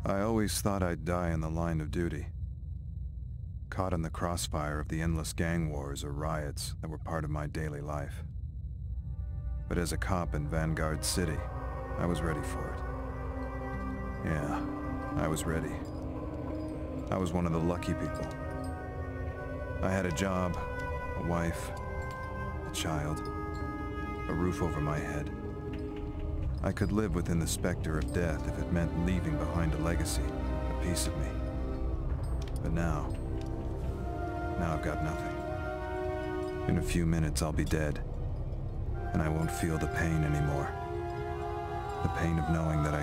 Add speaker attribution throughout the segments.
Speaker 1: I always thought I'd die in the line of duty, caught in the crossfire of the endless gang wars or riots that were part of my daily life. But as a cop in Vanguard City, I was ready for it. Yeah, I was ready. I was one of the lucky people. I had a job, a wife, a child, a roof over my head. I could live within the specter of death if it meant leaving behind a legacy, a piece of me. But now I've got nothing. In a few minutes I'll be dead, and I won't feel the pain anymore. The pain of knowing that I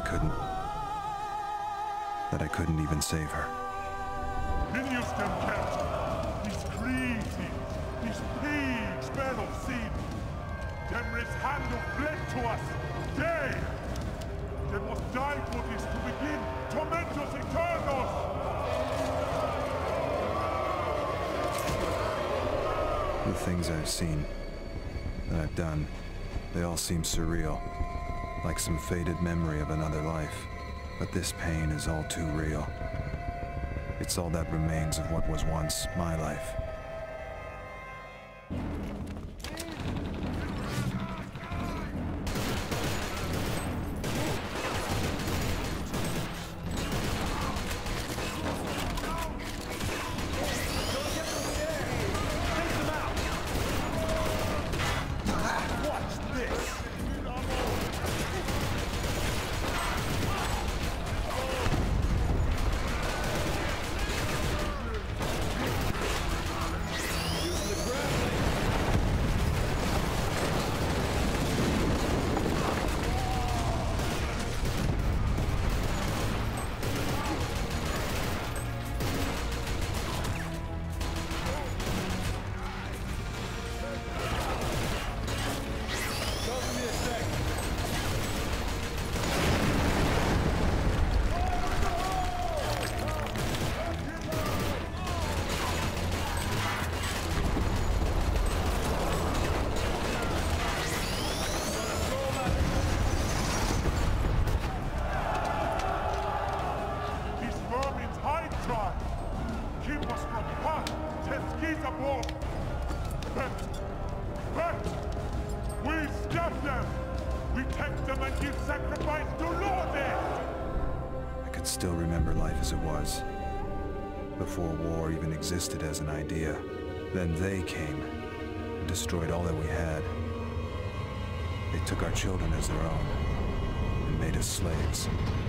Speaker 1: couldn't even save her.
Speaker 2: Minius them kept. These crazy, these pigs, battle scene. Them risk hand of blood to us. They must die for this to begin. Tormentos eternos!
Speaker 1: The things I've seen, that I've done, they all seem surreal, like some faded memory of another life. But this pain is all too real. It's all that remains of what was once my life. Still remember life as it was, before war even existed as an idea. Then they came and destroyed all that we had. They took our children as their own and made us slaves.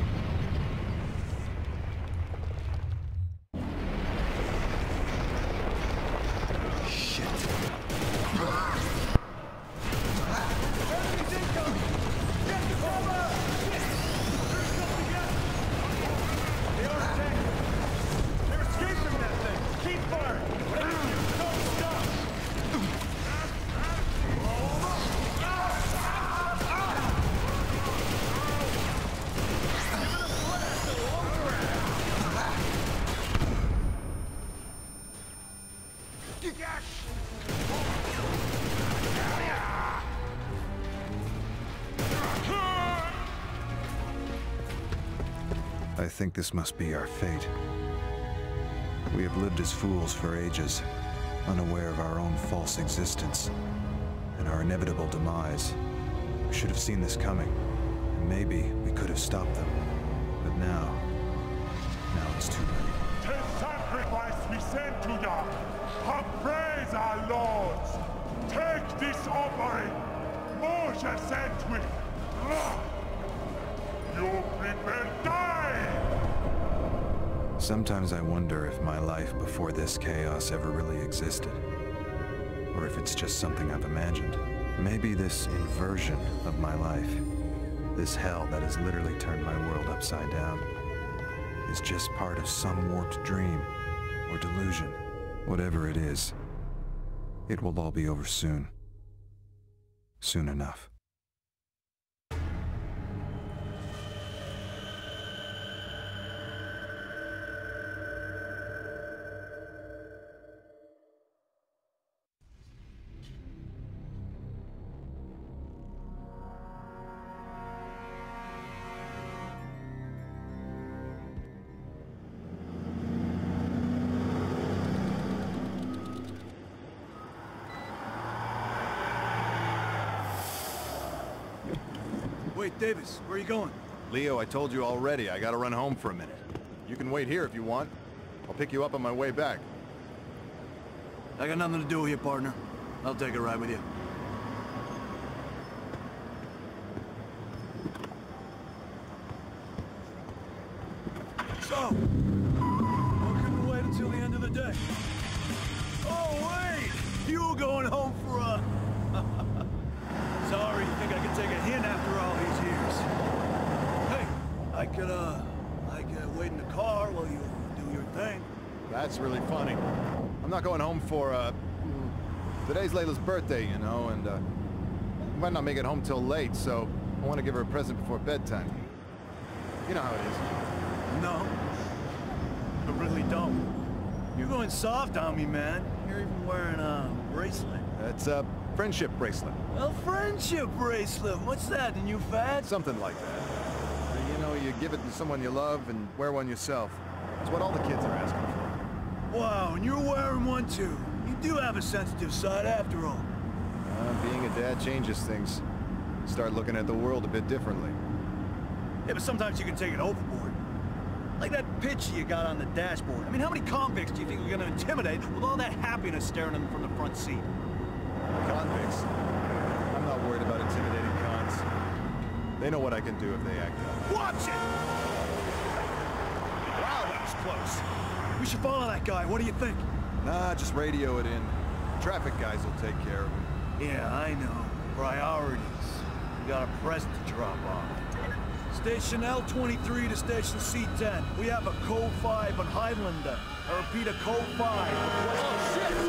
Speaker 1: I think this must be our fate. We have lived as fools for ages, unaware of our own false existence and our inevitable demise. We should have seen this coming, and maybe we could have stopped them. But now it's too late.
Speaker 2: The sacrifice we send to ya! Have praise our lords! Take this offering! More shall sent with! You prepare die!
Speaker 1: Sometimes I wonder if my life before this chaos ever really existed, or if it's just something I've imagined. Maybe this inversion of my life, this hell that has literally turned my world upside down, is just part of some warped dream or delusion. Whatever it is, it will all be over soon. Soon enough.
Speaker 3: Wait, Davis, where are you going?
Speaker 1: Leo, I told you already, I gotta run home for a minute. You can wait here if you want. I'll pick you up on my way back.
Speaker 3: I got nothing to do with you, partner. I'll take a ride with you. So, what can wait until the end of the day? Oh, wait! You going home for a... Sorry, you think I could take a hint after all these years? Hey, I could wait in the car while you do your thing.
Speaker 1: That's really funny. I'm not going home for, today's Layla's birthday, you know, and, I might not make it home till late, so I want to give her a present before bedtime. You know how it is.
Speaker 3: No, I really don't. You're going soft on me, man. You're even wearing a bracelet.
Speaker 1: It's a friendship bracelet.
Speaker 3: A friendship bracelet? What's that, a new fad?
Speaker 1: Something like that. You know, you give it to someone you love and wear one yourself. It's what all the kids are asking for.
Speaker 3: Wow, and you're wearing one too. You do have a sensitive side after all.
Speaker 1: Being a dad changes things. Start looking at the world a bit differently.
Speaker 3: Yeah, but sometimes you can take it overboard. Like that picture you got on the dashboard. I mean, how many convicts do you think you're gonna intimidate with all that happiness staring at them from the front seat?
Speaker 1: Convicts? I'm not worried about intimidating cons. They know what I can do if they act up.
Speaker 3: Watch it! Wow, that was close. We should follow that guy. What do you think?
Speaker 1: Nah, just radio it in. Traffic guys will take care of it.
Speaker 3: Yeah, I know. Priorities. We got a present to drop off. Station L23 to Station C10. We have a Code 5 on Highlander. I repeat, a Code 5. Oh, shit!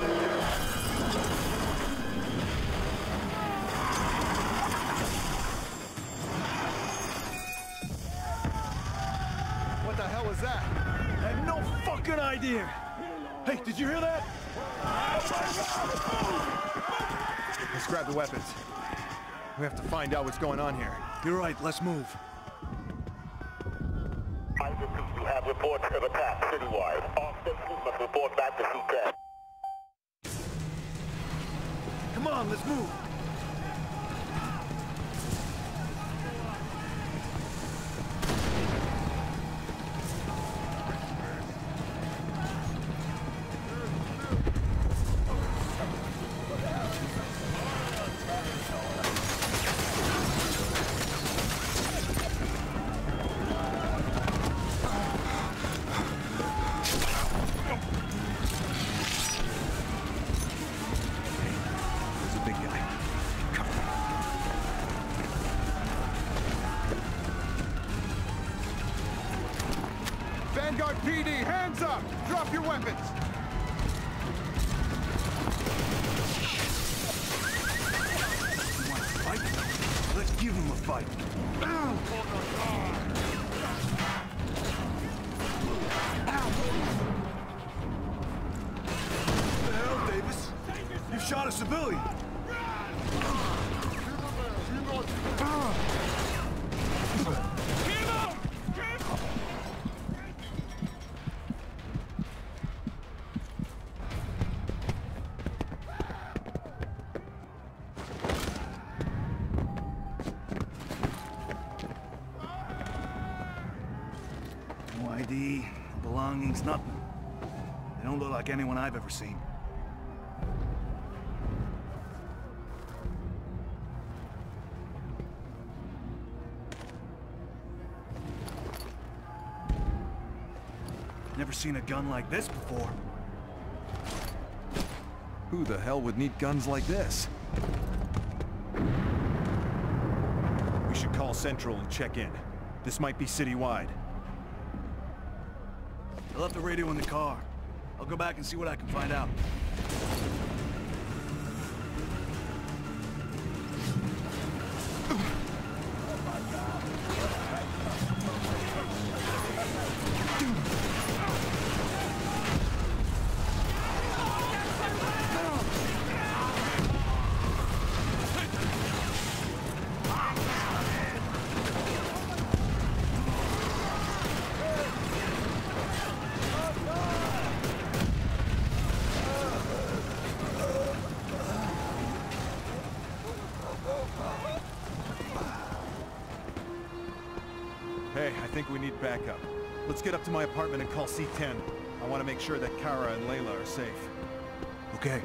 Speaker 1: What the hell was that?
Speaker 3: I have no fucking idea. Hey, did you hear that?
Speaker 1: Let's grab the weapons. We have to find out what's going on here.
Speaker 3: You're right, let's move.
Speaker 4: I repeat, you have reports of attack citywide. All stations must report back to C10.
Speaker 3: Come on, let's move.
Speaker 1: Vanguard PD, hands up! Drop your weapons!
Speaker 3: You want to fight? Let's give him a fight. What the hell, Davis? You shot a civilian. No ID, no belongings, nothing. They don't look like anyone I've ever seen. Never seen a gun like this before.
Speaker 1: Who the hell would need guns like this? We should call Central and check in. This might be citywide.
Speaker 3: I left the radio in the car. I'll go back and see what I can find out. think we need backup. Let's get up to my apartment and call C-10. I want to make sure that Kara and Layla are safe. Okay.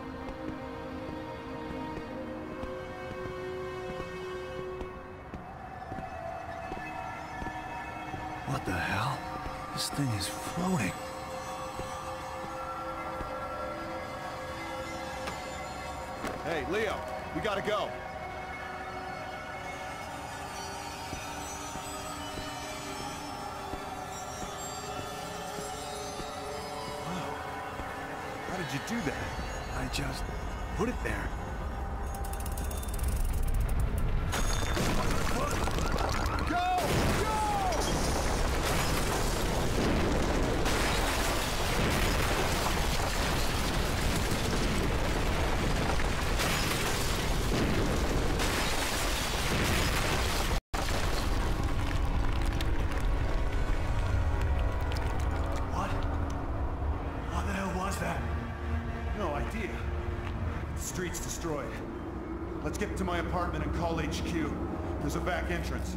Speaker 3: What the hell? This thing is floating. Hey, Leo, we gotta go. Wow. How did you do that? I just put it there. Go! No idea. The street's destroyed. Let's get to my apartment and call HQ. There's a back entrance.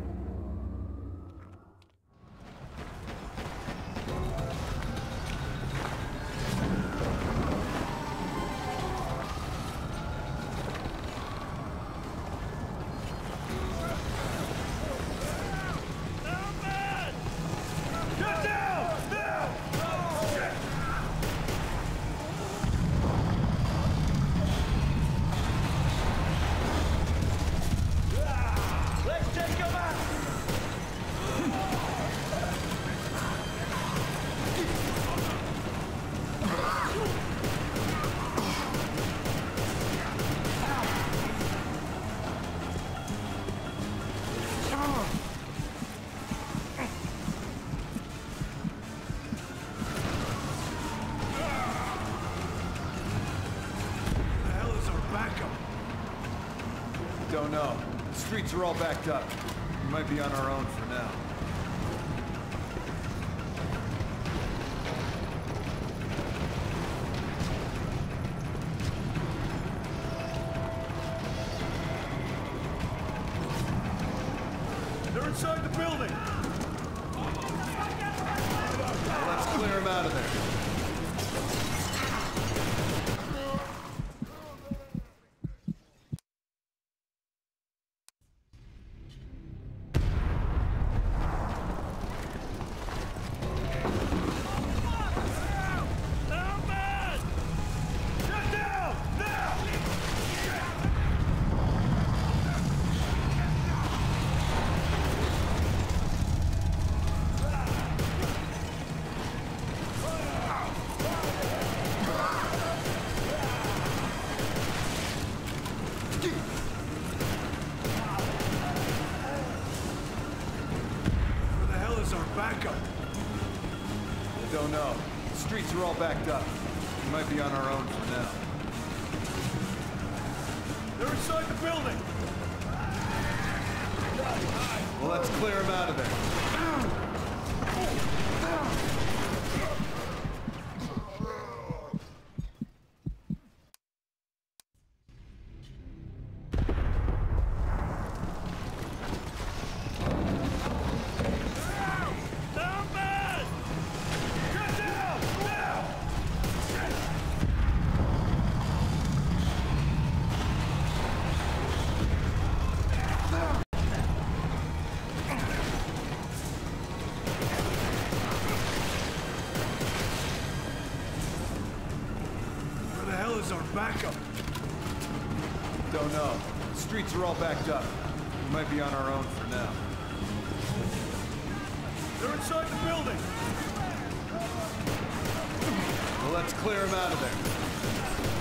Speaker 3: Don't know. The streets are all backed up. We might be on our own for now. They're inside the building! Let's clear them out of there. Backup! Don't know. The streets are all backed up. We might be on our own for now. They're inside the building! Well, let's clear them out of there. Our backup. Don't know. The streets are all backed up. We might be on our own for now. They're inside the building. Well, let's clear them out of there.